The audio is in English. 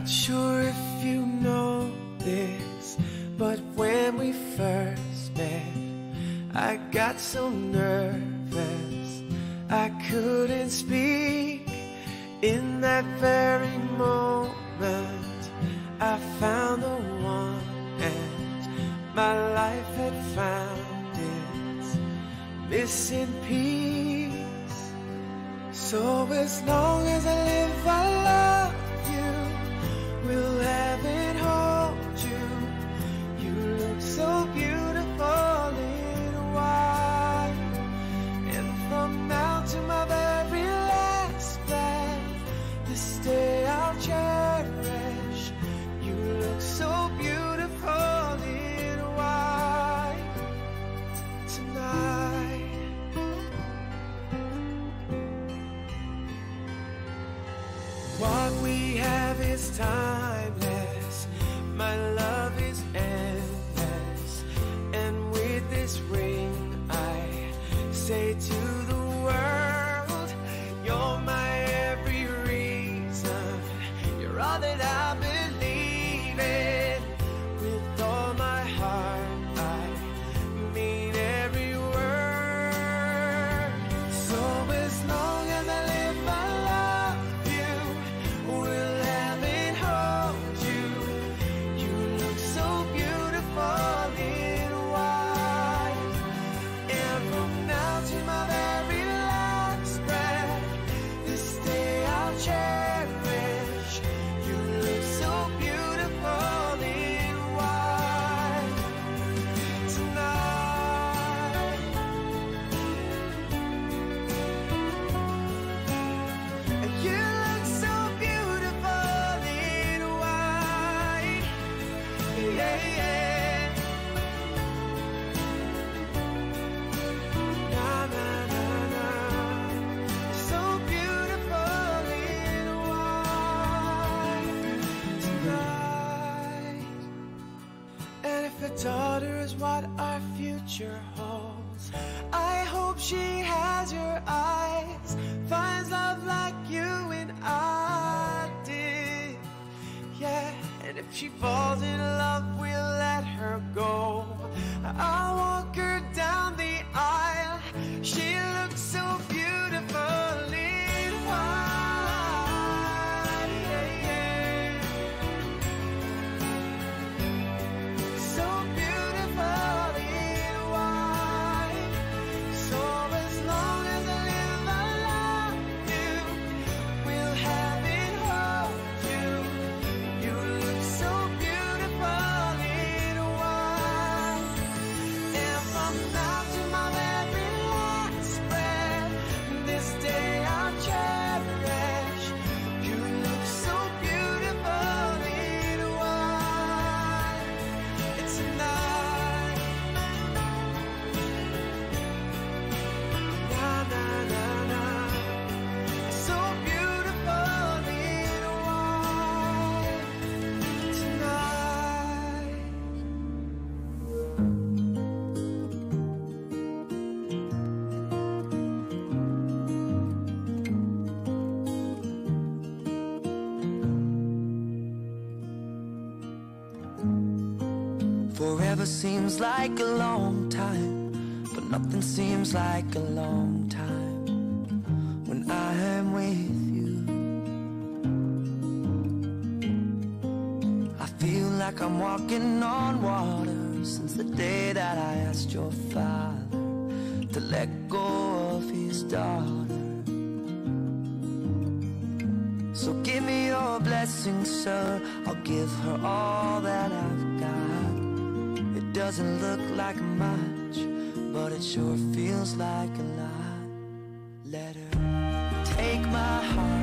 Sure if you know this, but when we first met, I got so nervous I couldn't speak. In that very moment I found the one, and my life had found its missing piece. So as long as I live I love you, will heaven hold you. You look so beautiful in white, and from now to my very last breath, this day I'll cherish. You look so beautiful in white tonight. What we have is timeless, my love is endless, and with this ring I say to the world, you're my every reason, you're all that I believe in. With all my heart I mean every word. So as long as I live I love you, will heaven hold you. You look so beautiful in white, and from now to my very last breath, this day I'll cherish. You look so beautiful in white tonight. And you look so beautiful in white, yeah, yeah. Na na na na, so beautiful in white tonight. And if a daughter is what our future holds, I hope she has your eyes, finds love like you and I did, yeah. And if she falls in love, we'll let her go. I'll walk her down the aisle. She looks so beautiful in white, yeah, yeah. So beautiful in white. So as long as I live I love you, will heaven hold you. You look so beautiful in white, and from now to my very last breath, this day I'll cherish. You look so beautiful in white. It's a night. Na na na na, so beautiful in white tonight. Forever seems like a long time, but nothing seems like a long time when I am with you. I feel like I'm walking on water since the day that I asked your father to let go of his daughter. So give me your blessing, sir, I'll give her all that I've got. It doesn't look like much, but it sure feels like a lot. Let her take my heart